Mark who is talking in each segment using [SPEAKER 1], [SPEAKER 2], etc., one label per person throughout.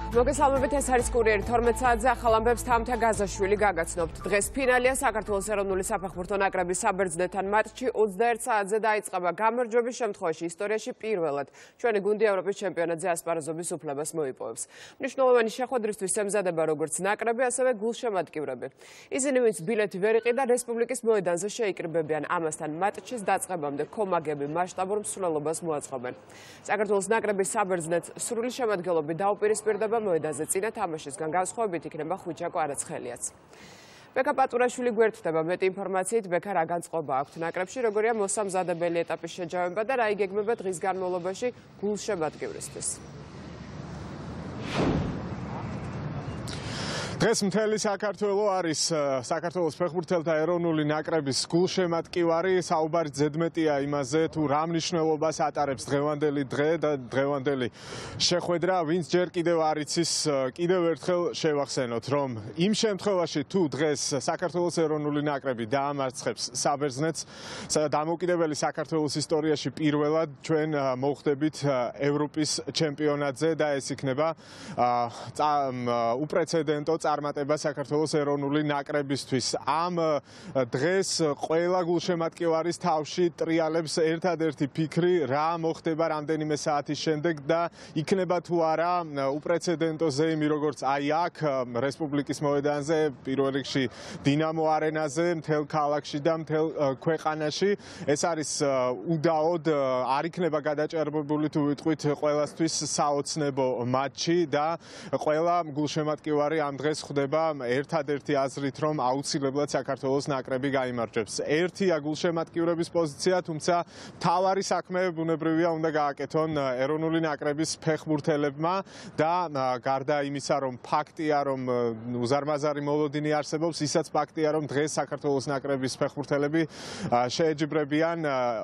[SPEAKER 1] მოგესალმებით, ეს არის კურიერი 12 საათზე ახალ ამბებს თამთა გაზაშვილი გაგაცნობთ. დღეს ფინალია საქართველოს ეროვნული საფეხბურთო ნაკრების საბერძნეთთან მატჩი 21 საათზე დაიწყება. გამარჯვების შემთხვევაში ისტორიაში პირველად ჩვენი გუნდი ევროპის ჩემპიონატზე ასპარეზობის უფლებას მოიპოვებს. მნიშვნელოვანი შეხვედრისთვის ემზადება როგორც ნაკრები, ასევე გულშემატკივრები. ისინი, ვინც ბილეთი ვერ იყიდა, რესპუბლიკის მოედანზე შეიკრიბებიან. ამასთან მატჩის დაწყებამდე კომაგები მასშტაბურ მსვლელობას მოაწყობენ. საქართველოს ნაკრების საბერძნეთს სრული შემადგენლობით დაუპირისპირდება მოედანზე წინა თამაშისგან განსხვავებით იქნება ხვიჩა კვარაცხელიაც. ბექა პატურაშვილი გვერდდება მეტი ინფორმაციით, ბექა რა განწყობა აქვთ ნაკრებში, როგორია მოსამზადებელი ეტაპის შეჯავება და რა იგეგმება დღის განმავლობაში გულშემატკივრისთვის.
[SPEAKER 2] დღეს მთელი საქართველო არის საქართველოს ფეხბურთელთა ეროვნული ნაკრების გულშემატკივარი. საუბარი ზედმეტია იმაზე, თუ რა მნიშვნელობას ატარებს დღევანდელი დღე და დღევანდელი შეხვედრა. ვინც ჯერ კიდევ არ იცის, კიდევ ერთხელ შევახსენოთ, რომ იმ შემთხვევაში თუ დღეს საქართველოს ეროვნული ნაკრები დაამარცხებს საბერძნეთს, დამოუკიდებელი საქართველოს ისტორიაში პირველად ჩვენ მოხვდებით ევროპის ჩემპიონატზე და ეს იქნება უპრეცედენტო წარმატება საქართველოს ეროვნული ნაკრებისთვის. ამ დღეს ყველა გულშემატკივარის თავში ტრიალებს ერთადერთი ფიქრი, რა მოხდება რამდენიმე საათის შემდეგ და იქნება თუ არა უპრეცედენტო ზეიმი, როგორც აი აქ რესპუბლიკის მოედანზე, პირველ რიგში დინამო არენაზე, მთელ ქალაქში და მთელ ქვეყანაში. ეს არის უდაოდ არ იქნება გადაჭარბებული თუ ვიტყვით ყველასთვის საოცნებო მატჩი და ყველა გულშემატკივარი ამ დღეს ხდება ერთადერთი აზრით, რომ აუცილებლად საქართველოს ნაკრები გაიმარჯვებს. ერთია გულშემატკივრების პოზიცია, თუმცა მთავარი საქმე ბუნებრივია უნდა გააკეთონ ეროვნული ნაკრების ფეხბურთელებმა და გარდა იმისა, რომ ფაქტია, რომ უზარმაზარი მოლოდინი არსებობს, ისაც ფაქტია, რომ დღეს საქართველოს ნაკრების ფეხბურთელები შეეჯიბრებიან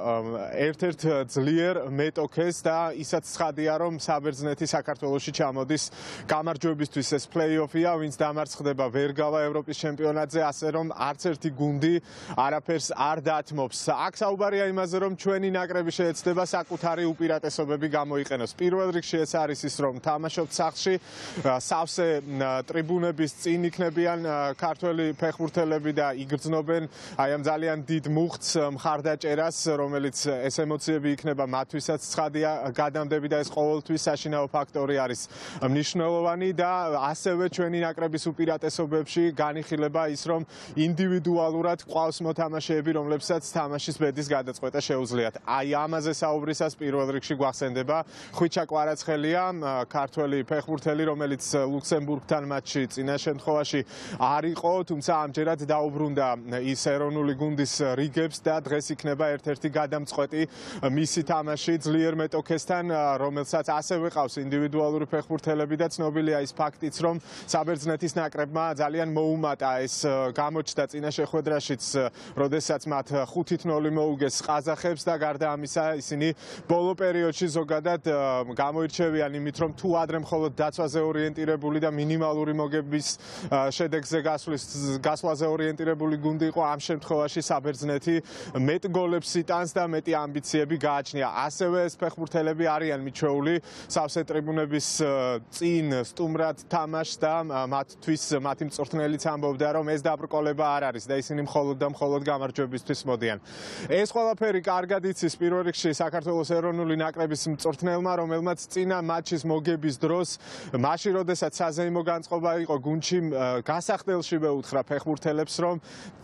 [SPEAKER 2] ერთ-ერთ ძლიერ მეტოქეს და ისაც ცხადია, რომ საბერძნეთი საქართველოში ჩამოდის გამარჯვებისთვის. ეს პლეი-ოფია, ვინც დამარცხდება ვერ გავა ევროპის ჩემპიონატზე, ასე რომ არც ერთი გუნდი არაფერს არ დათმობს. აქ საუბარია იმაზე, რომ ჩვენი ნაკრები შეეცდება საკუთარი უპირატესობები გამოიყენოს. პირველ რიგში ეს არის ის, რომ თამაშობთ სახლში, სავსე ტრიბუნების წინ იქნებიან ქართველი ფეხბურთელები და იგრძნობენ აი ამ ძალიან დიდ მუხტს, მხარდაჭერას, რომელიც ეს ემოციები იქნება მათთვისაც ცხადია გადამდები და ეს ყოველთვის საშინაო ფაქტორი არის მნიშვნელოვანი და ასევე ჩვენი ნაკრების უპირატესობებში განიხილება ის, რომ ინდივიდუალურად ყავს მოთამაშეები, რომლებსაც თამაშის ბედის გადაწყვეტა შეუძლიათ. აი ამაზე საუბრისას პირველ რიგში გვახსენდება ხვიჩა კვარაცხელია, ქართველი ფეხბურთელი, რომელიც ლუქსემბურგთან მატჩში წინა შემთხვევაში არ იყო, თუმცა ამჯერად დაუბრუნდა ის ეროვნული გუნდის რიგებს და დღეს იქნება ერთ-ერთი გადამწყვეტი მისი თამაში ძლიერ მეტოქესთან, რომელსაც ასევე ყავს ინდივიდუალური ფეხბურთელები და ცნობილია ის ფაქტიც, რომ საბერძნეთის ნაკრებმა ძალიან მოუმატა ეს გამოჩნდა წინა შეხვედრაშიც, როდესაც მათ 5-0 მოუგეს ყაზახებს და გარდა ამისა ისინი ბოლო პერიოდში ზოგადად გამოირჩევიან იმით, რომ თუ ადრე მხოლოდ დაცვაზე ორიენტირებული და მინიმალური მოგების შედეგზე გასვლაზე ორიენტირებული გუნდი იყო, ამ შემთხვევაში საბერძნეთი მეტ გოლებს იტანს და მეტი ამბიციები გააჩნია. ასევე ეს ფეხბურთელები არიან მიჩვეული სავსე ტრიბუნების წინ სტუმრად თამაშს და მათთვის მათი მწვრთნელიც ამბობდა, რომ ეს დაბრკოლება არ არის და ისინი მხოლოდ და მხოლოდ გამარჯვებისთვის მოდიან. ეს ყველაფერი კარგად იცის პირველ რიგში საქართველოს ეროვნული ნაკრების მწვრთნელმა, რომელმაც წინა მატჩის მოგების დროს, მაშინ როდესაც საზეიმო განწყობა იყო გუნდში, გასახდელში მეუთხრა ფეხბურთელებს, რომ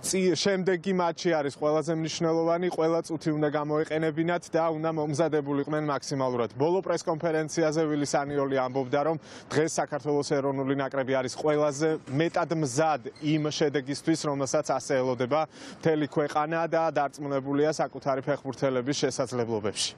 [SPEAKER 2] შემდეგი მატჩი არის ყველაზე მნიშვნელოვანი, ყველა წუთი უნდა გამოეყენებინათ და უნდა მომზადებულიყვნენ მაქსიმალურად. ბოლო პრესკონფერენციაზე ვილი სანიოლი ამბობდა, რომ დღეს საქართველოს ეროვნული ნაკრები არის ყველაზე მეტად მზად იმ შედეგისთვის, რომელსაც ასე ელოდება მთელი ქვეყანა და დარწმუნებულია საკუთარი ფეხბურთელების შესაძლებლობებში.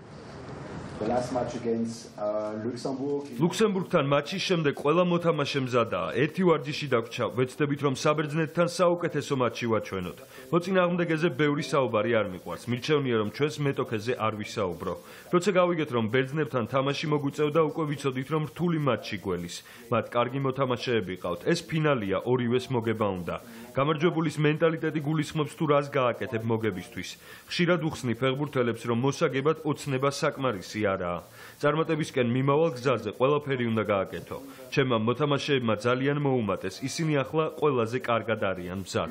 [SPEAKER 3] ლუქსემბურგთან მატჩის შემდეგ ყველა მოთამაშე მზადაა. ერთი ვარჯიში დაგვრჩა, ვეცდებით რომ საბერძნეთთან საუკეთესო მატჩი ვაჩვენოთ. მოწინააღმდეგეზე ბევრი საუბარი არ მიყვარს. მირჩევნია რომ ჩვენს მეტოქეზე არ ვისაუბრო. როცა გავიგეთ რომ ბერძნებთან თამაში მოგვიწევდა, უკვე ვიცოდით რომ რთული მატჩი გველის. მათ კარგი მოთამაშეები ყავთ. ეს ფინალია, ორივეს მოგება უნდა. გამარჯვებულის მენტალიტეტი გულისხმობს თუ რას გააკეთებ მოგებისთვის. ხშირად უხსნი ფეხბურთელებს რომ მოსაგებად ოცნება საკმარისი არაა. წარმატებისკენ მიმავალ გზაზე ყველაფერი უნდა გააკეთო. ჩემმა მოთამაშეებმა ძალიან მოუმატეს, ისინი ახლა ყველაზე კარგად არიან მზად.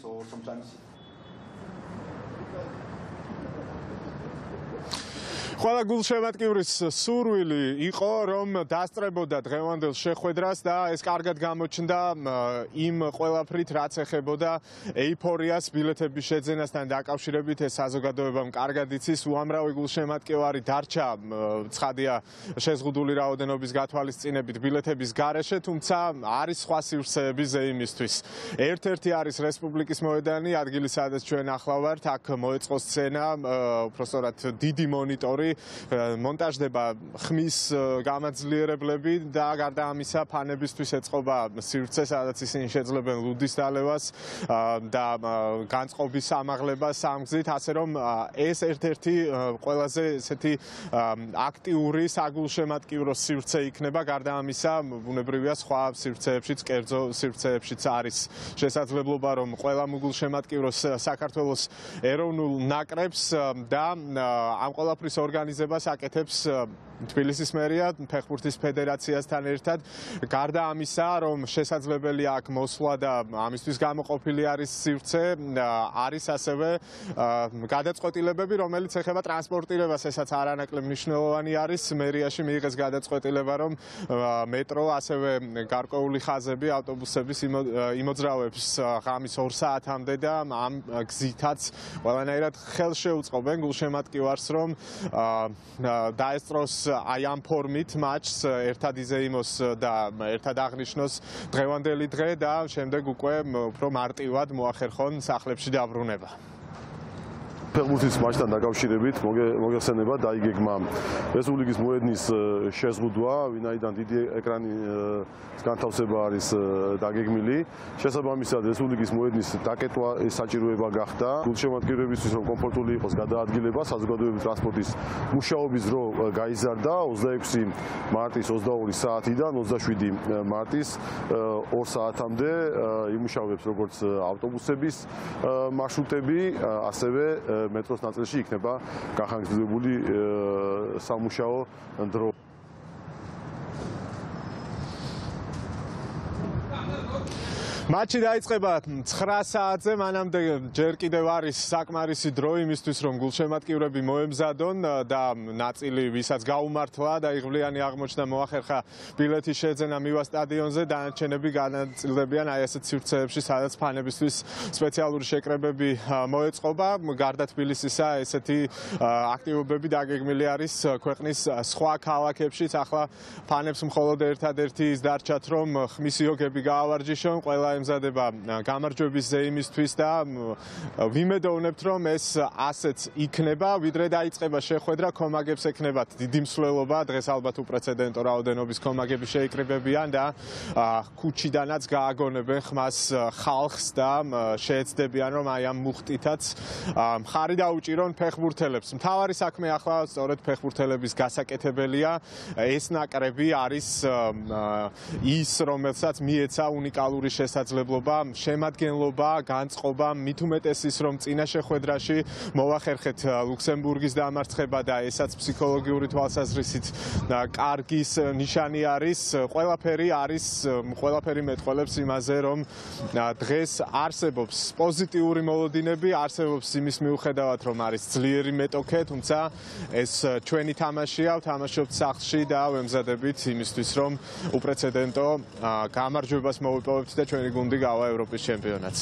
[SPEAKER 2] ყველა გულშემატკივრის სურვილი იყო, რომ დასწრებოდა დღევანდელ შეხვედრას და ეს კარგად გამოჩნდა იმ ყველაფრით, რაც ეხებოდა ეიფორიას ბილეთების შეძენასთან დაკავშირებით. ეს საზოგადოებამ კარგად იცის, უამრავი გულშემატკივარი დარჩა ცხადია შეზღუდული რაოდენობის გათვალისწინებით ბილეთების გარეშე, თუმცა არის სხვა სივრცეები ზეიმისთვის. ერთ-ერთი არის რესპუბლიკის მოედანი, ადგილი სადაც ჩვენ ახლა ვართ, აქ მოეწყო სცენა, უბრალოდ დიდი მონიტორი, მონტაჟდება ხმის გამაძლიერებლები და გარდა ამისა ფანებისთვის ეწყობა სივრცე, სადაც ისინი შეძლებენ ლუდის დალევას და განწყობის ამაღლებას ამ გზით, ასე რომ ეს ერთ-ერთი ყველაზე ესეთი აქტიური საგულშემატკივრო სივრცე იქნება. გარდა ამისა, ბუნებრივია სხვა სივრცეებშიც, კერძო სივრცეებშიც არის შესაძლებლობა, რომ ყველა მოგულშემატკივროს საქართველოს ეროვნულ ნაკრებს და ამ ყველაფრის ორგანიზებას აკეთებს თბილისის მერია ფეხბურთის ფედერაციასთან ერთად. გარდა ამისა, რომ შესაძლებელია აქ მოსვლა და ამისთვის გამოყოფილი არის სივრცე, არის ასევე გადაწყვეტილებები, რომელიც ეხება ტრანსპორტირებას, ესაც არანაკლებ მნიშვნელოვანი არის. მერიაში მიიღეს გადაწყვეტილება, რომ მეტრო, ასევე გარკვეული ხაზები ავტობუსების იმოძრავებს ღამის 2 საათამდე და ამ გზითაც ყველანაირად ხელშეუწყობენ გულშემატკივარს, რომ დაესწროს აი ამ ფორმით მატჩს, ერთად იზეიმოს და ერთად აღნიშნოს დღევანდელი დღე და შემდეგ უკვე უფრო მარტივად მოახერხონ სახლებში დაბრუნება.
[SPEAKER 4] ფეხბურთის მატჩთან დაკავშირებით მოგეხსენება დაიგეგმა რესპუბლიკის მოედნის შეზღუდვა, ვინაიდან დიდი ეკრანის განთავსება არის დაგეგმილი. შესაბამისად, რესპუბლიკის მოედნის დაკეტვა საჭიროება გახდა. გულშემატკივრებისთვის, რომ კომფორტული იყოს გადაადგილება, საზოგადოებრივი ტრანსპორტის მუშაობის დრო გაიზარდა 26 მარტის 22 საათიდან 27 მარტის 2 საათამდე იმუშავებს როგორც ავტობუსების მარშრუტები, ასევე მეტროს ნაწილში იქნება განხორციელებული სამუშაო დრო.
[SPEAKER 2] მატჩი დაიწყება 9 საათზე, მანამდე ჯერ კიდევ არის საკმარისი დრო იმისთვის, რომ გულშემატკივრები მოემზადონ და ნაწილი, ვისაც გაუმართლა და იღბლიანი აღმოჩნდა, მოახერხა ბილეთის შეძენა მივა სტადიონზე, დანარჩენები განაწილდებიან აი ასეთ სივრცეებში, სადაც ფანებისთვის სპეციალური შეკრებები მოეწყობა. გარდა თბილისისა, ესეთი აქტივობები დაგეგმილი არის ქვეყნის სხვა ქალაქებშიც. ახლა ფანებს მხოლოდ ერთადერთი ის დარჩათ, რომ ხმის იოგები გაავარჯიშონ, ყველა ემზადება გამარჯვების ზეიმისთვის და ვიმედოვნებთ, რომ ეს ასეც იქნება, ვიდრე დაიწყება შეხვედრა, კომაგებს ექნებათ დიდი მსვლელობა, დღეს ალბათ უპრეცედენტო რაოდენობის კომაგები შეიკრიბებიან და ქუჩიდანაც გააგონებენ ხმას ხალხს და შეეცდებიან, რომ აი ამ მუხტითაც მხარი დაუჭირონ ფეხბურთელებს. მთავარი საქმე ახლა სწორედ ფეხბურთელების გასაკეთებელია. ეს ნაკრები არის ის, რომელსაც მიეცა უნიკალური შესაძლებლობა, შემადგენლობა, განწყობა, მით უმეტეს ის, რომ წინა შეხვედრაში მოახერხეთ ლუქსემბურგის დამარცხება და ესაც ფსიქოლოგიური თვალსაზრისით კარგის ნიშანი არის. ყველაფერი მეტყველებს იმაზე, რომ დღეს არსებობს პოზიტიური მოლოდინები, არსებობს იმის მიუხედავად, რომ არის ძლიერი მეტოქე, თუმცა ეს ჩვენი თამაშია, ვთამაშობთ სახლში და ვემზადებით იმისთვის, რომ უპრეცედენტო გამარჯვებას მოვიპოვებთ და ჩვენი გუნდი გავა ევროპის ჩემპიონატზე.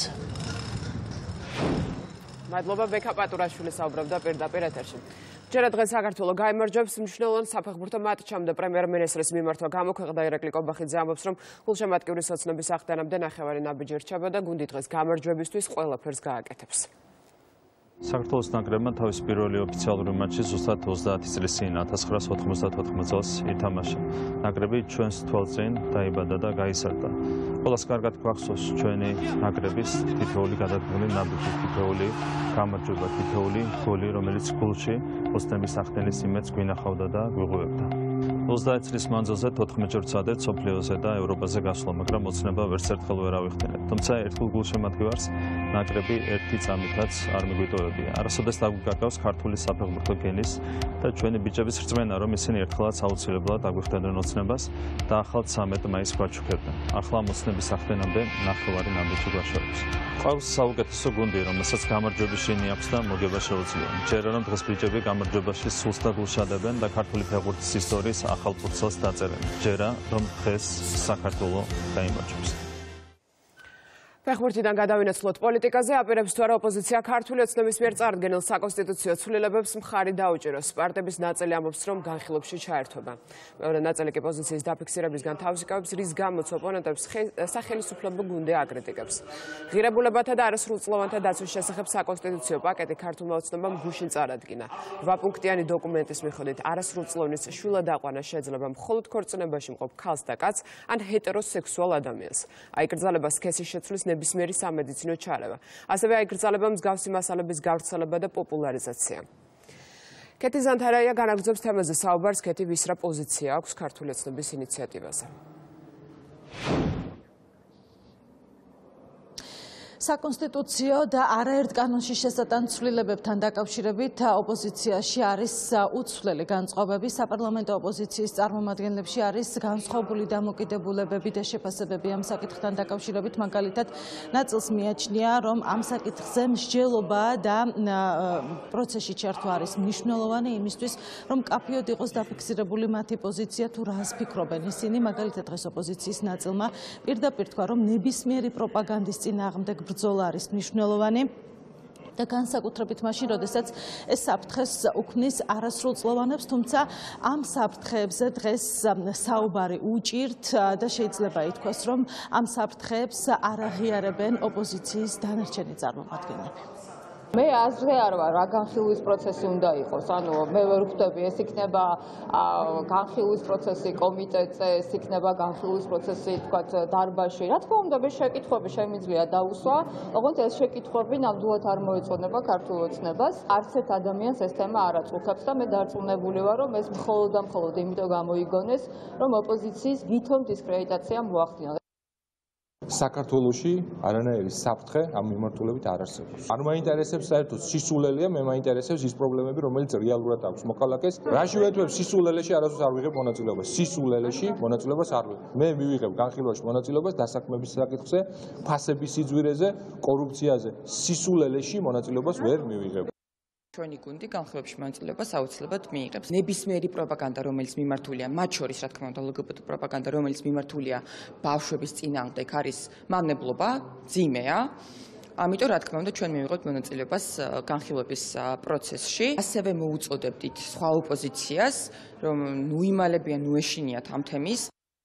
[SPEAKER 1] მადლობა, ბექა პატურაშვილი საუბრობდა პირდაპირ ეთერში. ჯერა დღეს საქართველო გაიმარჯვებს მნიშვნელოვან საფეხბურთო მატჩამდე პრემიერ-მინისტრის მიმართვა გამოქვეყნდა ირაკლი კობახიძე ამბობს, რომ გულშემატკივრის ოცნების აღდგენამდე ნახევარი ნაბიჯი რჩება და გუნდი დღეს გამარჯვებისთვის ყველაფერს გააკეთებს.
[SPEAKER 5] საქართველოს ნაკრებმა თავის პირველი ოფიციალური მატჩი ზუსტად 30 წლის წინ 1994 წელს ითამაშა. ნაკრები ჩვენს თვალწინ დაიბადა და გაიზარდა. ყველას კარგად გვახსოვს ჩვენი ნაკრების თითოეული გადადგმული ნაბიჯი, თითოეული გამარჯვება, თითოეული გოლი, რომელიც გულში ოცნების ახდენის იმედს გვინახავდა და გვიღუებდა. 30 წლის მანძილზე 14 ჯერ ვცადეთ სოფლიოზე და ევროპაზე გასვლა, მაგრამ ოცნება ვერც ერთხელ ვერ ავიხდენებ. თუმცა ერთგულ გულშემატკივარს ნაკრები ერთი წამითაც არ მიგვიტოვებია. არასოდეს დაგვიკაკავს ქართული საფეხბურთო გენის და ჩვენი ბიჭების რწმენა, რომ ისინი ერთხელაც აუცილებლად აგვიხდენდნენ ოცნებას და ახალ 13 მაისს გვაჩუქებდნენ. ახლა ოცნების ახდენამდე ნახევარი ნამდვილად გვაშორებს. ყავს საუკეთესო გუნდი, რომელსაც გამარჯვების შინი აქვს და მოგება შეუძლია. მჯერა რომ დღეს ბიჭები გამარჯვებაში სულს და გულს შადებენ და ქართული ფეხბურთის ისტორიის ახალ ფურცელს დაწერენ. მჯერა რომ დღეს საქართველო გაიმარჯვებს.
[SPEAKER 1] ფეხბურთიდან გადავინაცვლოთ პოლიტიკაზე, აპირებს თუ არა ოპოზიცია ქართული ოცნების მიერ წარდგენილ საკონსტიტუციო ცვლილებებს მხარი დაუჭიროს. პარტიების ნაწილი ამბობს, რომ განხილვებში ჩაერთვება. მეორე ნაწილი კი პოზიციის დაფიქსირებისგან თავს იკავებს, რის გამოც ოპონენტებს სახელმწიფო გუნდი აკრიტიკებს. ღირებულებათა და არასრულწლოვანთა დაცვის შესახებ საკონსტიტუციო პაკეტი ქართულმა ოცნებამ გუშინ წარადგინა. 8 პუნქტიანი დოკუმენტის მიხედვით არასრულწლოვნის შვილადაყვანა შეიძლება მხოლოდ ქორწინებაში მყოფ ქალს და კაცს ან ჰეტეროსექსუალ ადამიანს. აიკრძალება სქესის შეცვლის ნებისმიერი სამედიცინო ჩარევა. ასევე აიკრძალება მსგავსი მასალების გავრცელება და პოპულარიზაცია. კეთი ზანთარაია განაგრძობს თემაზე საუბარს. კეთი, ვის რა პოზიცია აქვს ქართული ოცნების ინიციატივაზე?
[SPEAKER 6] საკონსტიტუციო და არაერთ კანონში შესატან ცვლილებებთან დაკავშირებით ოპოზიციაში არის უცვლელი განწყობები. საპარლამენტო ოპოზიციის წარმომადგენლებში არის განსხვავებული დამოკიდებულებები და შეფასებები ამ საკითხთან დაკავშირებით. მაგალითად, ნაწილს მიაჩნია, რომ ამ საკითხზე მსჯელობა და პროცესში ჩართვა არის მნიშვნელოვანი იმისთვის, რომ კაფიოდ იყოს დაფიქსირებული მათი პოზიცია თუ რას ფიქრობენ ისინი. მაგალითად, დღეს ოპოზიციის ნაწილმა პირდაპირ თქვა, რომ ნებისმიერი პროპაგანდის წინააღმდეგ ბრძოლა არის მნიშვნელოვანი და განსაკუთრებით მაშინ, როდესაც ეს საფრთხეს უქმნის არასრულწლოვანებს, თუმცა ამ საფრთხეებზე დღეს საუბარი უჭირთ და შეიძლება ითქვას, რომ ამ საფრთხეებს არ აღიარებენ ოპოზიციის დანარჩენი წარმომადგენლები.
[SPEAKER 7] მე აზრზე არ ვარ, რა განხილვის პროცესი უნდა იყოს. ანუ მე ვერ ვხვდები, ეს იქნება განხილვის პროცესი კომიტეტზე, ეს იქნება განხილვის პროცესი, თქვათ, დარბაზში. რა თქმა უნდა, მე შეკითხვები შემიძლია დავუსვა, ოღონდ ეს შეკითხვები ნამდვილად არ მოეწონება ქართულ ოცნებას. არც ერთ ადამიანს ეს თემა არ აწუხებს და მე დარწმუნებული ვარ, რომ ეს მხოლოდ და მხოლოდ იმიტომ გამოიგონეს, რომ ოპოზიციის ვითომ დისკრედიტაცია მოახდინა.
[SPEAKER 8] საქართველოში არანაირი საფრთხე ამ მიმართულებით არ არსებობს. არ მაინტერესებს საერთოდ სისულელეა, მე მაინტერესებს ის პრობლემები, რომელიც რეალურად აქვს მოქალაქეს. რაში ვეთქვევ სისულელეში არასდროს არ ვიღებ მონაწილეობას. სისულელეში მონაწილეობას არ ვიღებ. მე მივიღებ განხილვაში მონაწილეობას დასაქმების საკითხზე, ფასების სიძვირეზე, კორუფციაზე. სისულელეში მონაწილეობას ვერ მივიღებ.
[SPEAKER 9] ჩვენი გუნდი განხილვებში მონაწილეობას აუცილებლად მიიღებს. ნებისმიერი პროპაგანდა, რომელიც მიმართულია, მათ შორის რა თქმა უნდა ლგბტ პროპაგანდა, რომელიც მიმართულია ბავშვების წინააღმდეგ, არის მავნებლობა, ძიმეა. ამიტომ რა თქმა უნდა ჩვენ მივიღებთ მონაწილეობას განხილვების პროცესში. ასევე მოუწოდებდით სხვა ოპოზიციას, რომ ნუ იმალებიან, ნუ ეშინიათ ამ თემის.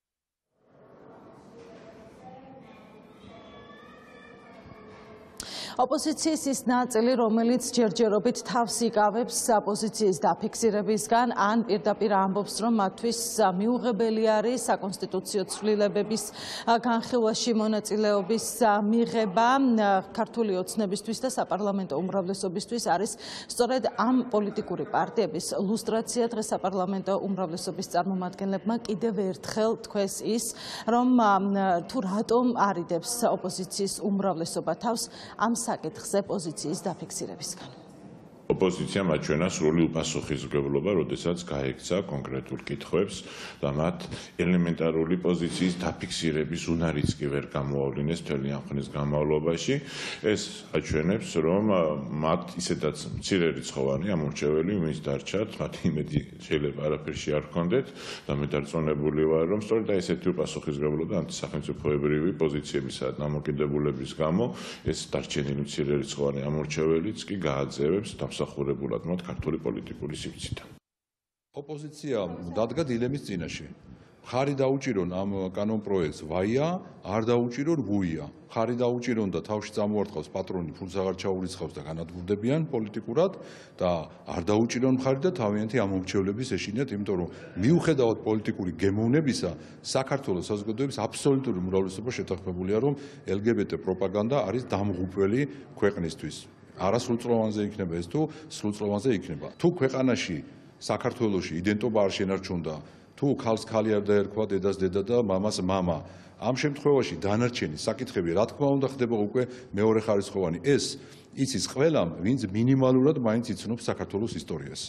[SPEAKER 6] ოპოზიციის ის ნაწილი, რომელიც ჯერჯერობით თავს იკავებს პოზიციის დაფიქსირებისგან, ან პირდაპირ ამბობს, რომ მათთვის მიუღებელი არის საკონსტიტუციო ცვლილებების განხილვაში მონაწილეობის მიღება. ქართული ოცნებისთვის და საპარლამენტო უმრავლესობისთვის არის სწორედ ამ პოლიტიკური პარტიების ლუსტრაცია. დღეს საპარლამენტო უმრავლესობის წარმომადგენლებმა კიდევ ერთხელ თქვეს ის, რომ თუ რატომ არიდებს ოპოზიციის უმრავლესობა თავს ამ საკითხზე პოზიციის დაფიქსირებისგან.
[SPEAKER 10] ოპოზიციამ აჩვენა სრული უპასუხისმგებლობა, როდესაც გაექცა კონკრეტულ კითხვებს და მათ ელემენტარული პოზიციის დაფიქსირების უნარიც კი ვერ გამოავლინეს მთელი ამ ხნის განმავლობაში. ეს აჩვენებს, რომ მათ ისედაც მცირე რიცხოვანი ამორჩეველი მის დარჩათ, მათ იმედი შეიძლება არაფერში არ ჰქონდეთ და მე დარწმუნებული ვარ, რომ სწორედ ესეთი უპასუხისმგებლობა ანტისახელმწიფოებრივი პოზიციებისა და დამოკიდებულების გამო ეს დარჩენილი მცირე რიცხოვანი ამორჩეველიც კი გააძევებს დამსახურებულად მათ ქართული პოლიტიკური სივრციდან.
[SPEAKER 11] ოპოზიცია დადგა დილემის წინაშე. ხარი დაუჭირონ ამ კანონპროექტს ვაია, არ დაუჭირონ ვუია. ხარი დაუჭირონ და თავში წამოარტყავს პატრონი, ფულს აღარ ჩაურიცხავს და განადგურდებიან პოლიტიკურად და არ დაუჭირონ ხარი და თავიანთი ამომრჩევლების ეშინიათ, იმიტომ რომ მიუხედავად პოლიტიკური გემოვნებისა, საქართველოს საზოგადოების აბსოლუტური უმრავლესობა შეთანხმებულია, რომ LGBT პროპაგანდა არის დამღუპველი ქვეყნისთვის. არასრულწლოვანზე იქნება ეს თუ სრულწლოვანზე იქნება. თუ ქვეყანაში საქართველოში იდენტობა არ შენარჩუნდა, თუ თუ ქალს ქალი არ დაერქვა, დედას დედა და მამას მამა. ამ შემთხვევაში დანარჩენი საკითხები რა თქმა უნდა ხდება უკვე მეორე ხარისხოვანი. ეს იცის ყველამ, ვინც მინიმალურად მაინც იცნობს საქართველოს ისტორიას.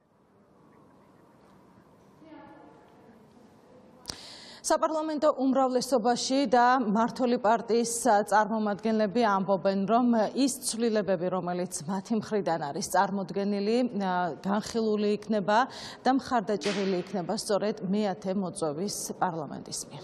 [SPEAKER 6] საპარლამენტო უმრავლესობაში და მართული პარტიის წარმომადგენლები ამბობენ, რომ ის ცვლილებები, რომელიც მათი მხრიდან არის წარმოდგენილი, განხილული იქნება და მხარდაჭერილი იქნება სწორედ მეათე მოწვევის პარლამენტის მიერ.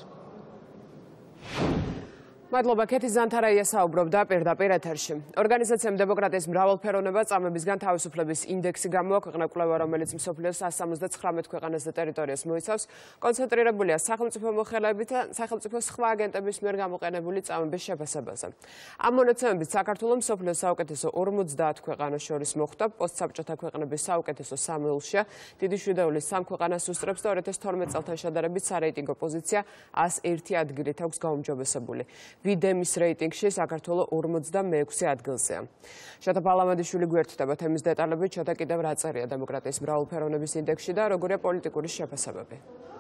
[SPEAKER 1] მადლობა ქეთი ზანთარაია საუბრობდა პირდაპირ ეთერში. ორგანიზაციამ დემოკრატიის მრავალფეროვნება წამებისგან თავისუფლების ინდექსი გამოაქვეყნა კვლევა, რომელიც მსოფლიოს 179 ქვეყანას და ტერიტორიას მოიცავს. კონცენტრირებულია სახელმწიფო მოხელეებით და სახელმწიფო სხვა აგენტების მიერ გამოყენებული წამების შეფასებაზე. ამ მონაცემებით საქართველოს მსოფლიოს საუკეთესო 50 ქვეყანას შორის მოხვდა, პოსტსაბჭოთა ქვეყნების საუკეთესო 3-ში. დიდი შვიდეულის 3 ქვეყანას უსწრებს და 2012 წელთან შედარებით სარეიტინგო პოზიცია 101 ადგილით აქვს გაუმჯობესებული. ვიდემის რეიტინგში საქართველოს 46 ადგილზეა. შოთა პალამაძიშვილი გვერდდება თემის დეტალებით, შოთა კიდევ რა წერია დემოკრატიის მრავალფეროვნების ინდექსში და როგორია პოლიტიკური შეფასებები.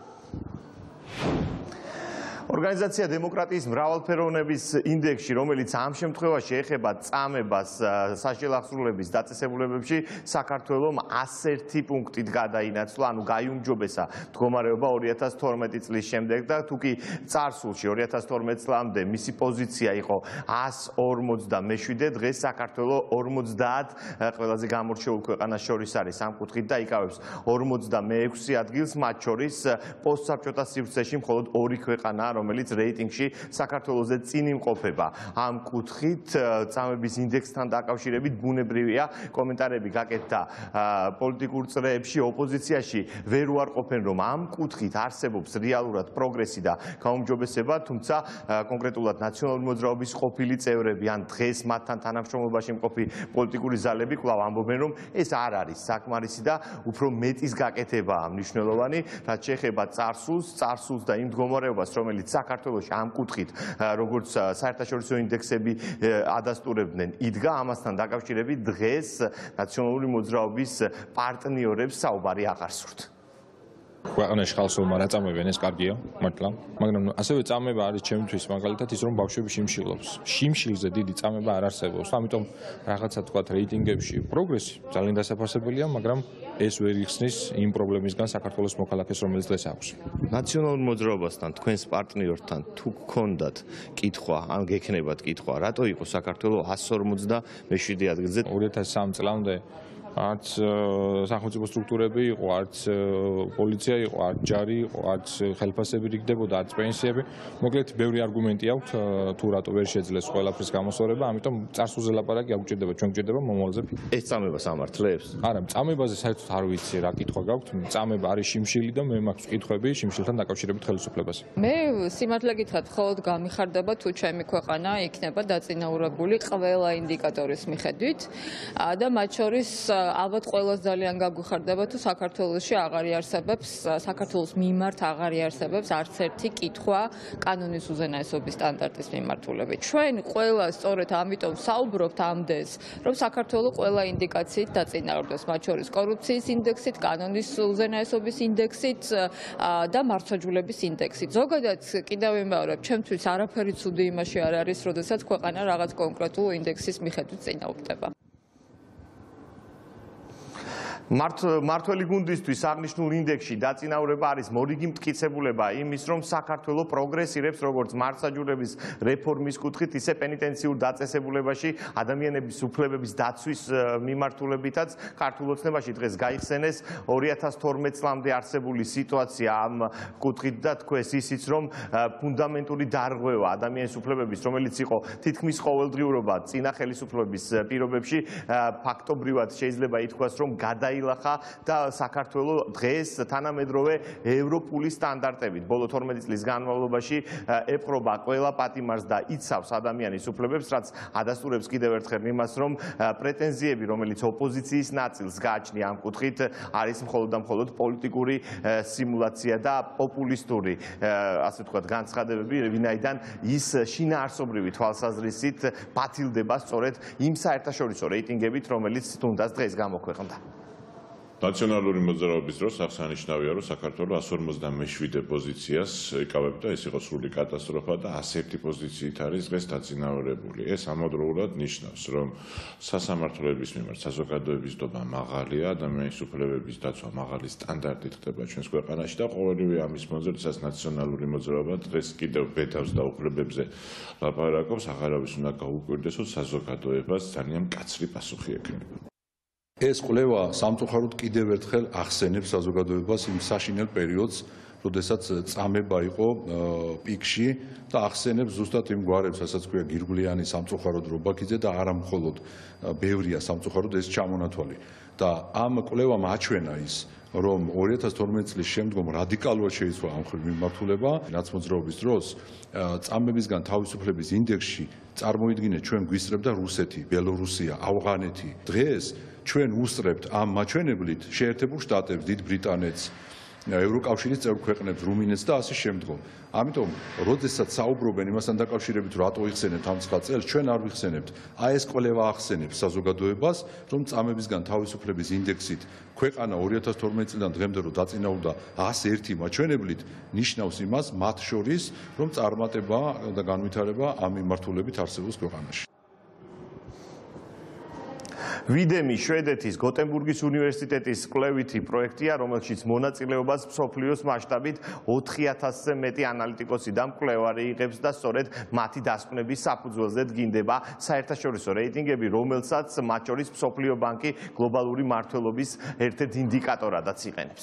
[SPEAKER 12] ორგანიზაცია დემოკრატიის მრავალფეროვნების ინდექსში, რომელიც ამ შემთხვევაში ეხება წამებას საშელახსრულების დაწესებულებებში, საქართველოს 101 პუნქტით გადაინაცვლა, ანუ გაიუმჯობესა მდგომარეობა 2012 წლის შემდეგ და თუკი წარსულში 2012 წლამდე მისი პოზიცია იყო 157, დღეს საქართველოს 50 ყველაზე გამორჩეულ ქვეყანას შორის არის ამ კუთხით და იკავებს 46 ადგილს, მათ შორის პოსტსაბჭოთა სივრცეში მხოლოდ 2 ქვეყანაა, რომელიც რეიტინგში საქართველოზე წინ იმყოფება. ამ კუთხით წამების ინდექსთან დაკავშირებით ბუნებრივია კომენტარები გაკეთდა პოლიტიკურ წრეებში, ოპოზიციაში ვერ უარყოფენ, რომ ამ კუთხით არსებობს რეალურად პროგრესი და გაუმჯობესება, თუმცა კონკრეტულად ნაციონალური მოძრაობის ყოფილი წევრები ან დღეს მათთან თანამშრომლობაში მყოფი პოლიტიკური ზალები კვლავ ამბობენ, რომ ეს არ არის საკმარისი და უფრო მეტის გაკეთებაა მნიშვნელოვანი, რაც შეეხება წარსულს და იმ მდგომარეობას, რომელიც საქართველოში ამ კუთხით, როგორც საერთაშორისო ინდექსები ადასტურებდნენ, იდგა, ამასთან დაკავშირებით დღეს ნაციონალური მოძრაობის პარტნიორებს საუბარი აღარ სურთ.
[SPEAKER 8] ქვეყანაში ხალხმა რა წამებენ, ეს კარგია, მართლა, მაგრამ ასევე წამება არის ჩემთვის მაგალითად ის, რომ ბავშვები შიმშილობს. შიმშილზე დიდი წამება არ არსებობს. ამიტომ რაღაცა თქვა რეიტინგებში პროგრესი ძალიან დასაფასებელია, მაგრამ ეს ვერ იხსნის იმ პრობლემისგან საქართველოს მოქალაქეს, რომელიც დღეს აქვს.
[SPEAKER 12] ნაციონალურ მოძრაობასთან, თქვენს პარტნიორთან თუ გქონდათ კითხვა, ან გექნებათ კითხვა, რატო იყო საქართველოს 157 ადგილზე
[SPEAKER 8] 2003 წლამდე არც სახელმწიფო სტრუქტურები იყო, არც პოლიცია იყო, არც ჯარი იყო, არც ხელფასები რიგდებოდა, არც პენსიები. მოკლედ, ბევრი არგუმენტი აქვს, თუ რატო ვერ შეძლეს ყველაფრის გამოსწორება, ამიტომ წარსულზე ლაპარაკი არ გვჭირდება, ჩვენ გვჭირდება მომავალზე.
[SPEAKER 12] ეს წამება სამართლებს?
[SPEAKER 8] არა, წამებაზე საერთოდ არ ვიცი რა კითხვა გაქვთ. წამება არის შიმშილი და მე მაქვს კითხვები შიმშილთან დაკავშირებით ხელისუფლებას.
[SPEAKER 7] მე სიმართლე გითხრათ, მხოლოდ გამიხარდება თუ ჩემი ქვეყანა იქნება დაწინაურებული ყველა ინდიკატორის მიხედვით და მათ შორის ალბათ ყველას ძალიან გაგვიხარდება თუ საქართველოში აღარ იარსებებს საქართველოს მიმართ აღარ იარსებებს არც ერთი კითხვა კანონის უზენაესობის სტანდარტის მიმართულებით. ჩვენ ყველა სწორედ ამიტომ საუბრობთ ამდენს, რომ საქართველოს ყველა ინდიკაციით დაწინაურდეს, მათ შორის კორუფციის ინდექსით, კანონის უზენაესობის ინდექსით და მართლმსაჯულების ინდექსით. ზოგადად კიდევ ვიმეორებ, ჩემთვის არაფერი ცუდი იმაში არ არის, როდესაც ქვეყანა რაღაც კონკრეტულ ინდექსის მიხედვით წინააღმდება.
[SPEAKER 12] მართველი გუნდისთვის აღნიშნულ ინდექსში დაწინაურება არის მორიგი მტკიცებულება იმის, რომ საქართველოს პროგრესირებს როგორც მართლმსაჯულების რეფორმის კუთხით, ისე პენიტენციურ დაწესებულებაში ადამიანების უფლებების დაცვის მიმართულებითაც ქართულ ოცნებაში დღეს გაიხსენეს 2012 წლამდე არსებული სიტუაცია ამ კუთხით და თქვეს ისიც, რომ ფუნდამენტური დარღვევა ადამიანის უფლებების, რომელიც იყო თითქმის ყოველდღიურობა წინა ხელისუფლების პირობებში, ფაქტობრივად შეიძლება ითქვას, რომ ილახა და საქართველოს დღეს თანამედროვე ევროპული სტანდარტებით ბოლო 12 წლის განმავლობაში ეპყრობა ყველა პატიმარს და იცავს ადამიანის უფლებებს, რაც ადასტურებს კიდევ ერთხელ იმას, რომ პრეტენზიები, რომელიც ოპოზიციის ნაწილს გააჩნია ამ კუთხით, არის მხოლოდ და მხოლოდ პოლიტიკური სიმულაცია და პოპულისტური, ასე ვთქვათ, განცხადებები, ვინაიდან ის შინაარსობრივი თვალსაზრისით პათილდება სწორედ იმ საერთაშორისო რეიტინგებით, რომელიც თუნდაც დღეს გამოქვეყნდა.
[SPEAKER 10] ნაციონალური მოძრაობის დროს აღსანიშნავია, რომ საქართველოს 157 პოზიციას იკავებდა, ეს იყო სრული კატასტროფა და 101 პოზიციით არის დღეს დაწინაურებული. ეს ამავდროულად ნიშნავს, რომ სასამართლოების მიმართ საზოგადოების დობა მაღალია, ადამიანის უფლებების დაცვა მაღალი სტანდარტით ხდება ჩვენს ქვეყანაში და ყოველივე ამის ფონზე, რასაც ნაციონალური მოძრაობა დღეს კიდევ ბედავს და უფლებებზე ლაპარაკობს, აღარავის უნდა გაუკვირდესოთ საზოგადოებას ძალიან მკაცრი პასუხი ექნება.
[SPEAKER 11] ეს კვლევა სამწუხაროდ კიდევ ერთხელ ახსენებს საზოგადოებას იმ საშინელ პერიოდს, როდესაც წამება იყო პიკში და ახსენებს ზუსტად იმ გვარებს, რასაც ქვია გირგვლიანი, სამწუხაროდ რობაქიძე და არა მხოლოდ ბევრია სამწუხაროდ ეს ჩამონათვალი. და ამ კვლევამ აჩვენა ის, რომ 2012 წლის შემდგომ რადიკალურად შეიცვალა ამ მხრივ მიმართულება, ნაცმოძრაობის დროს წამებისგან თავისუფლების ინდექსში წარმოიდგინეთ ჩვენ გვისწრებდა რუსეთი, ბელორუსია, ავღანეთი. დღეს ჩვენ უსწრებთ ამ მაჩვენებლით შეერთებულ შტატებს, დიდ ბრიტანეთს, ევროკავშირის წევრ ქვეყნებს, რუმინეთს და ასე შემდგომ. ამიტომ, როდესაც საუბრობენ იმასთან დაკავშირებით, რომ რატო იხსენებთ ამ 9 წელს, ჩვენ არ ვიხსენებთ. აი ეს კვლევა ახსენებს საზოგადოებას, რომ წამებისგან თავისუფლების ინდექსით ქვეყანა 2012 წლიდან დღემდე რომ დაწინაურდა 101 მაჩვენებლით, ნიშნავს იმას, მათ შორის, რომ წარმატება და განვითარება ამ მიმართულებით არსებობს ქვეყანაში.
[SPEAKER 12] ვიდემი შვედეთის გოტენბურგის უნივერსიტეტის კვლევითი პროექტია, რომელშიც მონაწილეობას მსოფლიოს მასშტაბით 4000-ზე მეტი ანალიტიკოსი და მკვლევარი იღებს და სწორედ მათი დასკვნების საფუძველზე დგინდება საერთაშორისო რეიტინგები, რომელსაც მათ შორის მსოფლიო ბანკი გლობალური მართლობის ერთ-ერთ ინდიკატორადაც იყენებს.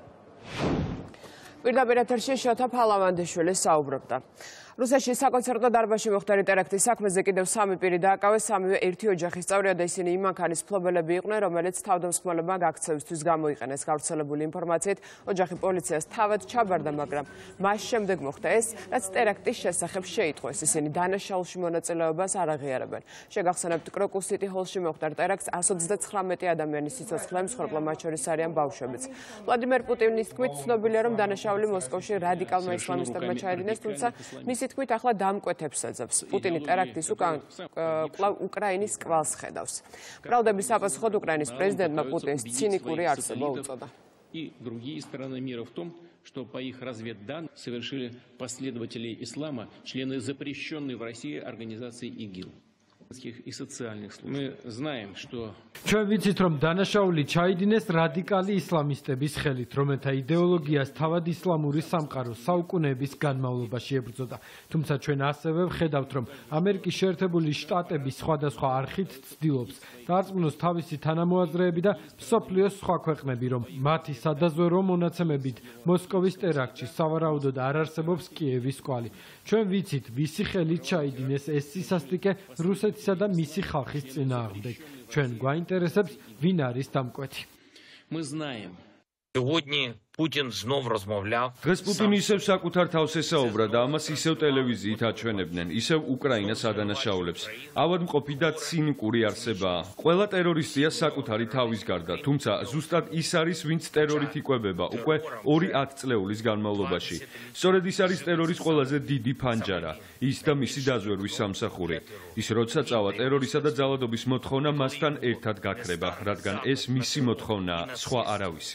[SPEAKER 1] პირდაპირ ეთერში შოთა ფალავანდიშვილი საუბრობდა. რუსეთში საკონცერტო დარბაზში მოხდარი ტერაქტის საქმეზე კიდევ 3 პირი დააკავეს, სამივე ერთი ოჯახის წევრია და ისინი იმ მანქანის მფლობელები იყვნენ, რომელიც თავდამსხმელებმა გაქცევისთვის გამოიყენეს. გავრცელებული ინფორმაციით, ოჯახი პოლიციას თავად ჩაბარდა, მაგრამ მას შემდეგ მოხდა ეს, რაც ტერაქტის შესახებ შეიტყვეს. ისინი დანაშაულში მონაწილეობას არ აღიარებენ. შეგახსენებთ, კროკუს სიტი ჰოლში მოხდარ ტერაქტს 139 ადამიანის სიცოცხლე, მსხვერპლმა მათ შორის არიან ბავშვებიც. ვლადიმერ პუტინის თქმით, ცნობილია, რომ დანაშაული მოსკოვში რადიკალმა ისლამისტებმა ჩაედინეს, თუმცა მისი თქმით, ახლა დამკვეთებს ეძებს. პუტინი ტერაქტის უკან კვლავ უკრაინის კვალს ხედავს. ბრალდების საპასუხოდ უკრაინის პრეზიდენტმა პუტინს ცინიკური არსება უწოდა.
[SPEAKER 13] И другие страны мира в том, что по их разведданным совершили последователи ислама, члены запрещенной в России организации ИГИЛ. И социальных служб. Мы знаем, что
[SPEAKER 14] ჩვენ ვიცით, რომ დანაშაული ჩაიდინეს რადიკალი ისლამისტების ხელით, რომელთა იდეოლოგიას თავად ისლამური სამყარო საუკუნეების განმავლობაში ებრძოდა. თუმცა ჩვენ ასევე ვხედავთ, რომ ამერიკის შეერთებული შტატები სხვადასხვა არხით ცდილობს დაარწმუნოს თავისი თანამოაზრეები და მსოფლიოს სხვა ქვეყნები, რომ მათი სადაზვერვო მონაცემებით მოსკოვის ტერაქტში სავარაუდოდ არ არსებობს კიევის კვალი. ჩვენ ვიცით, ვისი ხელით ჩაიდინეს ეს სისასტიკე რუსეთისა და მისი ხალხის წინააღმდეგ. ჩვენ გვაინტერესებს, ვინ არის დამკვეთი.
[SPEAKER 13] Мы знаем.
[SPEAKER 15] Сегодня Путин знов размовляв.
[SPEAKER 3] დღეს პუტინი ისევ საკუთარ თავს ესაუბრა და ამას ისევ ტელევიზიით აჩვენებდნენ, ისევ უკრაინას ადანაშაულებს. ავადმყოფი და ცინიკური არსებაა. ყველა ტერორისტია საკუთარი თავის გარდა, თუმცა ზუსტად ის არის, ვინც ტერორით იკვებება უკვე 2 წლეულის განმავლობაში. სწორედ ის არის ტერორის ყველაზე დიდი ფანჯარა, ის და მისი დაზვერვის სამსახური. ის როცა წავა ტერორისა და ძალადობის მოთხოვნა მასთან ერთად გაქრება, რადგან ეს მისი მოთხოვნაა, სხვა არავისი.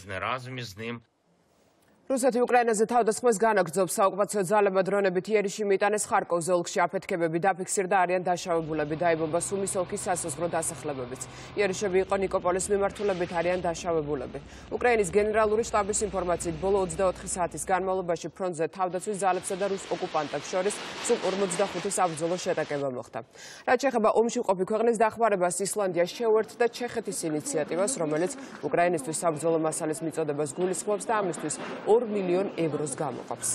[SPEAKER 1] რუსეთი უკრაინაზე თავდასხმას განაგრძობს. საოკუპაციო ძალებმა დრონებით იერიშში მიიტანეს ხარკოვზე ოლქში აფეთქებები დაფიქსირდა, არიან დაშავებულები, დაიბომბა სუმის ოლქის სასაზღვრო დასახლებებიც. იერიშები იყო ნიკოპოლის მიმართულებით, არიან დაშავებულები. უკრაინის გენერალური შტაბის ინფორმაციით, ბოლო 24 საათის განმავლობაში ფრონტზე თავდაცვის ძალებსა და რუს ოკუპანტებს შორის სულ 45 საბრძოლო შეტაკება მოხდა. რაც შეეხება ომში მყოფი ქვეყნის დახმარებას, ისლანდია შეუერთდა ჩეხეთის ინიციატივას, რომელიც უკრაინისთვის საბრძოლო მასალის მიწოდებას გულისხმობს და ამისთვის 2 მილიონ ევროს გამოყოფს.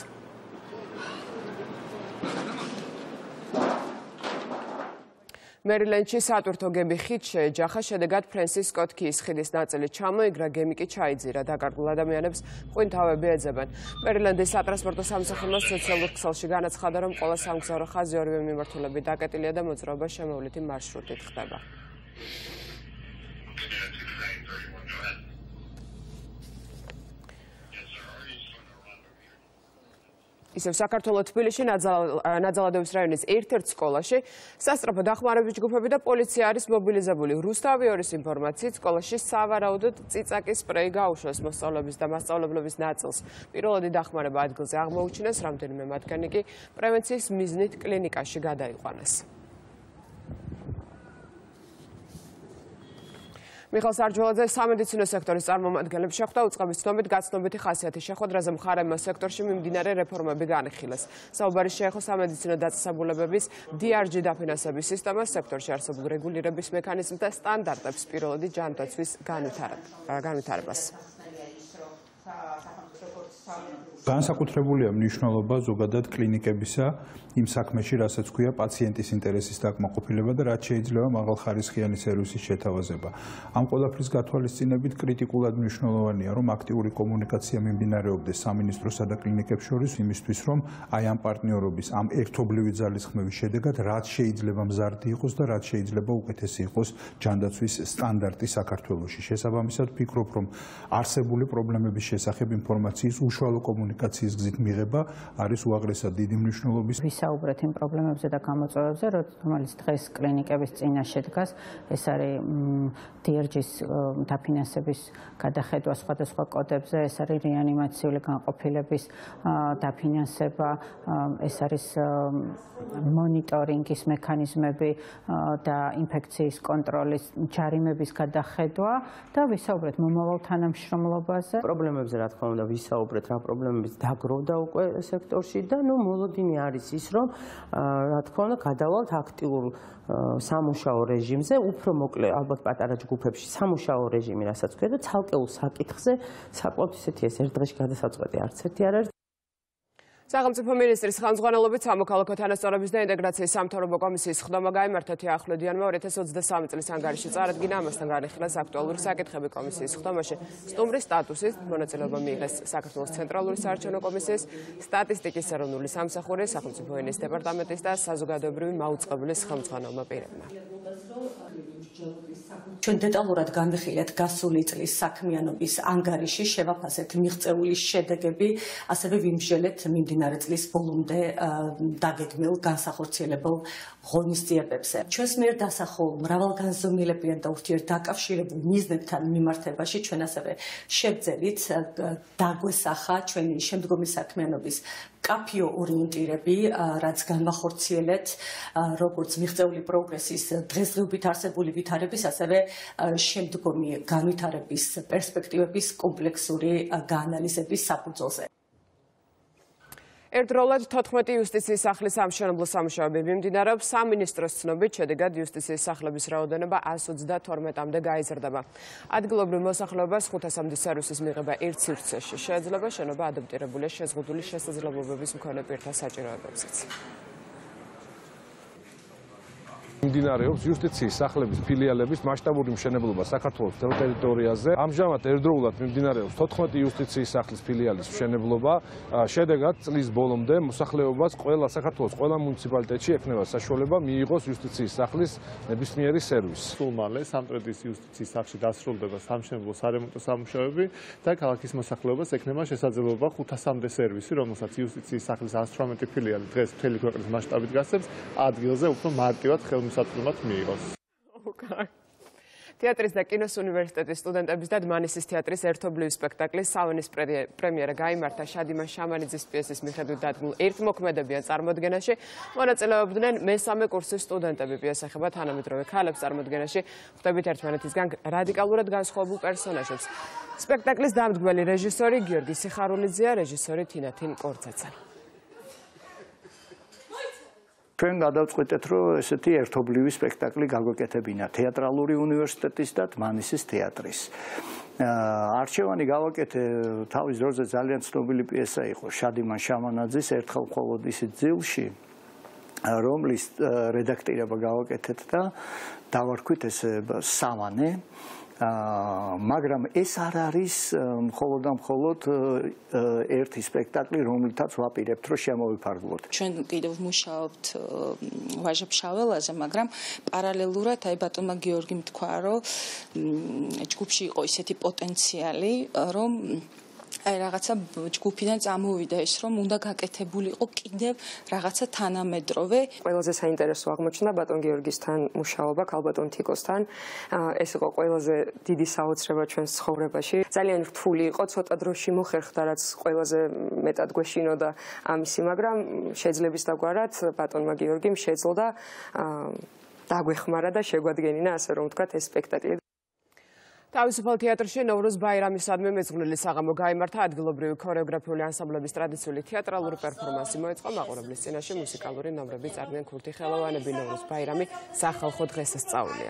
[SPEAKER 1] მერილენდში სატვირთო გემი ხიდ შეეჯახა, შედეგად ფრენსის სკოტ კიის ხიდის ნაწილი ჩამოიგრა, გემი კი ჩაიძირა. დაკარგულ ადამიანებს ყვინთავები ეძებენ. მერილენდის სატრანსპორტო სამსახურმა სოციალურ ქსელში განაცხადა, რომ ყველა სამგზავრო ხაზი ორივე მიმართულებით დაკეტილია და მოძრაობა შემოვლითი მარშრუტით ხდება. ისევ საქართველოს თბილისში ნაძალადევის რაიონის ერთ-ერთ სკოლაში სასწრაფო დახმარების ჯგუფები და პოლიცია არის მობილიზებული. რუსთავიორის ინფორმაციით სკოლაში სავარაუდოდ წიწაკის სპრეი გაუშვეს მოსწავლეების და მასწავლებლების ნაწილს. პირველადი დახმარება ადგილზე აღმოუჩინეს, რამდენიმე მათგანი კი პრევენციის მიზნით კლინიკაში გადაიყვანეს. მიხელ სარჯველაძე სამედიცინო სექტორის წარმომადგენლებს შეხვდა უწყების ცნობით გაცნობითი ხასიათის შეხვედრაზე მხარემ სექტორში მიმდინარე რეფორმები განიხილეს. საუბარი შეეხო სამედიცინო დაწესებულებების DRG დაფინანსების სისტემას, სექტორში არსებულ რეგულირების მექანიზმს და სტანდარტებს, პირველადი ჯანდაცვის განვითარებას.
[SPEAKER 16] განსაკუთრებულია მნიშვნელობა ზოგადად კლინიკებისა იმ საქმეში, რასაც ქვია პაციენტის ინტერესის დაკმაყოფილება და რაც შეიძლება მაღალხარისხიანი სერვისის შეთავაზება. ამ ყველაფრის გათვალისწინებით კრიტიკულად მნიშვნელოვანია, რომ აქტიური კომუნიკაცია მიმდინარეობდეს სამინისტროსა და კლინიკებს შორის იმისთვის, რომ აი ამ პარტნიორობის, ამ ერთობლივი ძალისხმევის შედეგად რაც შეიძლება მზარდი იყოს და რაც შეიძლება უკეთესი იყოს ჯანდაცვის სტანდარტი საქართველოში. შესაბამისად, ვფიქრობ, რომ არსებული პრობლემების შესახებ ინფორმაციის უშუალო კომუნიკაციის გზით მიღება არის უაღრესად დიდი მნიშვნელობის.
[SPEAKER 17] ვისაუბრეთ იმ პრობლემებზე და გამოწვევებზე, რომელიც დღეს კლინიკების წინაშე დგას, ეს არის DRG-ის დაფინანსების გადახედვა სხვადასხვა კოდებზე, ეს არის რეანიმაციული განყოფილების დაფინანსება, ეს არის მონიტორინგის მექანიზმები და ინფექციის კონტროლის ჯარიმების გადახედვა და ვისაუბრეთ მომავალ თანამშრომლობაზე.
[SPEAKER 18] პრობლემებზე რა თქმა უნდა ვისაუბრეთ, რა პრობლემებიც დაგროვდა უკვე სექტორში და მოლოდინი არის ის, რომ რა თქმა უნდა გადავალთ აქტიურ სამუშაო რეჟიმზე, უფრო მოკლე ალბათ პატარა ჯგუფებში სამუშაო რეჟიმი, რასაც ქვია და ცალკეულ საკითხზე საკმაოდ ისეთი ეს ერთ დღეში გადასაწყვეტი არც ერთი არ არის.
[SPEAKER 1] სახელმწიფო მინისტრის ხელმძღვანელობით სამოქალაქო თანასწორობის და ინტეგრაციის სამთავრობო კომისიის ხდომა გაიმართა თეახლოდიანმა 2023 წლის ანგარიში წარადგინა, ამასთან განიხილეს აქტუალური საკითხები კომისიის ხდომაში. სტუმრის სტატუსით მონაწილეობა მიიღეს საქართველოს ცენტრალური საარჩევნო კომისიის, სტატისტიკის ეროვნული სამსახური, სახელმწიფო ენის დეპარტამენტის და საზოგადოებრივი მაუწყებლის ხელმძღვანელმა პირებმა.
[SPEAKER 19] ჩვენ დეტალურად განვიხილეთ გასული წლის საქმიანობის ანგარიში, შევაფასეთ მიღწეული შედეგები, ასევე ვიმსჯელეთ მიმდინარე წლის ბოლომდე დაგეგმილ განსახორციელებელ ღონისძიებებზე. ჩვენს მიერ დასახულ მრავალგანზომილებიან და ურთიერთდაკავშირებულ მიზნებთან მიმართებაში ჩვენ ასევე შევძელით დაგვესახა ჩვენი შემდგომი საქმიანობის კაფიო ორიენტირები, რაც განვახორციელეთ, როგორც მიღწეული პროგრესის დღესდღეობით არსებული ვითარების, ასევე შემდგომი განვითარების პერსპექტივების კომპლექსური გაანალიზების საფუძველზე.
[SPEAKER 1] ერთდროულად 14 იუსტიციის სახლის სამშენებლო სამუშაოები მიმდინარეობს. სამინისტროს ცნობით, შედეგად იუსტიციის სახლების რაოდენობა 132-მდე გაიზრდება. ადგილობრივ მოსახლეობას 500-მდე სერვისის მიღება ერთ სივრცეში შეეძლება, შენობა ადაპტირებულია შეზღუდული შესაძლებლობების მქონე პირთა საჭიროებებზეც.
[SPEAKER 8] მიმდინარეობს იუსტიციის სახლების ფილიალების მასშტაბური მშენებლობა საქართველოს ტერიტორიაზე. ამჟამად ერთდროულად მიმდინარეობს 14 იუსტიციის სახლის ფილიალის მშენებლობა. შედეგად წლის ბოლომდე მოსახლეობას საქართველოს ყველა მუნიციპალიტეტში ექნება საშუალება მიიღოს იუსტიციის სახლის ნებისმიერი სერვისი.
[SPEAKER 2] სულ მალე სამტრედის იუსტიციის სახლში დასრულდება სამშენებლო სარემონტო სამუშაოები და ქალაქის მოსახლეობას ექნება შესაძლებლობა 500-მდე სერვისი, რომელსაც იუსტიციის სახლის 118 ფილიალი დღეს მთელი ქვეყნის მასშტაბით გასცემს, ადგილზე უფრო მარტივად ხელმისაწვდომად მიიღოს. თეატრის და კინოს უნივერსიტეტის სტუდენტების და დმანისის თეატრის ერთობლივი სპექტაკლის სავენის პრემიერა გაიმართა შადიმან შამანიძის პიესის მიხედვით დადგმულ ერთმოქმედებიან წარმოდგენაში. მონაწილეობდნენ მესამე კურსის სტუდენტები. პიესა ეხება თანამედროვე ქალებს წარმოდგენაში ხვდებით ერთმანეთისგან რადიკალურად განსხვავებულ პერსონაჟებს. სპექტაკლის დამდგმელი რეჟისორი გიორგი სიხარულიძეა, რეჟისორი თინათინ კორცაცა.
[SPEAKER 20] ჩვენ გადავწყვეტეთ, რომ ესეთი ერთობლივი სპექტაკლი გაგვეკეთებინა თეატრალური უნივერსიტეტის და დმანისის თეატრის. არჩევანი გავაკეთე თავის დროზე ძალიან ცნობილი პიესა იყო შადიმან შამანაძის ერთხელ მხოლოდ ისიც ძილში, რომლის რედაქტირება გავაკეთეთ და დავარქვით ეს სავანე. მაგრამ ეს არ არის მხოლოდ და მხოლოდ ერთი სპექტაკლი, რომლითაც ვაპირებთ, რომ შემოვიფარგლოთ.
[SPEAKER 21] ჩვენ კიდევ ვმუშაობთ ვაჟა-ფშაველაზე, მაგრამ პარალელურად აი ბატონმა გიორგიმ თქვა, რომ ჯგუფში იყო ისეთი პოტენციალი, რომ აი რაღაცა ჯგუფიდან წამოვიდა ეს, რომ უნდა გაკეთებულიყო კიდევ რაღაცა თანამედროვე.
[SPEAKER 4] ყველაზე საინტერესო აღმოჩნდა ბატონ გიორგისთან მუშაობა, ქალბატონ თიკოსთან. ეს იყო ყველაზე დიდი საოცრება ჩვენს ცხოვრებაში. ძალიან რთული იყო, ცოტა დროში მოხერხდა, რაც ყველაზე მეტად გვეშინოდა ამისი, მაგრამ შეძლების დაგვარად ბატონმა გიორგიმ შეძლო და დაგვეხმარა და შეგვადგენინა, ასე რომ ვთქვათ, ეს სპექტაკლი.
[SPEAKER 1] თავისუფალ თეატრში ნოვრუზ ბაირამისადმი მეძღვნილი საღამო გაიმართა. ადგილობრივი ქორეოგრაფიული ანსამბლების ტრადიციული თეატრალური პერფორმანსი მოეწყო. მაყურებლის წინაშე მუსიკალური ნომრები წარდგნენ ქურთი ხელოვანები. ნოვრუზ ბაირამი სახალხო დღესასწაულია.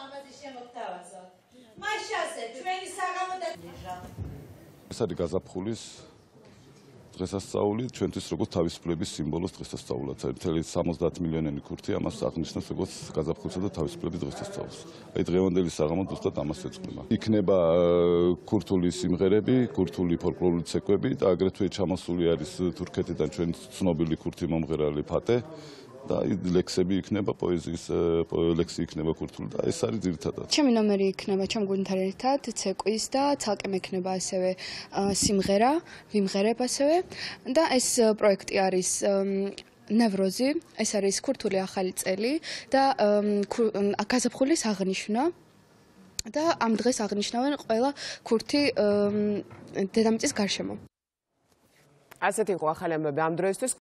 [SPEAKER 22] ეს არის გაზაფხულის დღესასწაული, ჩვენთვის როგორც თავისუფლების სიმბოლოს დღესასწაულად. მთელი 70 მილიონიანი ქურთი ამას აღნიშნავს როგორც გაზაფხულსა და თავისუფლების დღესასწაულს. აი დღევანდელი საღამო ზუსტად ამას ეძღვნება. იქნება ქურთული სიმღერები, ქურთული ფოლკლორული ცეკვები და აგრეთვე ჩამოსული არის თურქეთიდან ჩვენი ცნობილი ქურთი მომღერალი ფატე. და ლექსები იქნება, პოეზიის ლექსი იქნება ქურთული და ეს არის ძირითადად.
[SPEAKER 23] ჩემი ნომერი იქნება ჩემ გუნდთან ერთად ცეკვის და ცალკე მექნება ასევე სიმღერა, ვიმღერებ ასევე და ეს პროექტი არის ნევროზი, ეს არის ქურთული ახალი წელი და გაზაფხულის აღნიშვნა და ამ დღეს აღნიშნავენ ყველა ქურთი დედამიწის გარშემო.
[SPEAKER 1] ასეთი იყო ახალი ამბები ამ დროისთვის.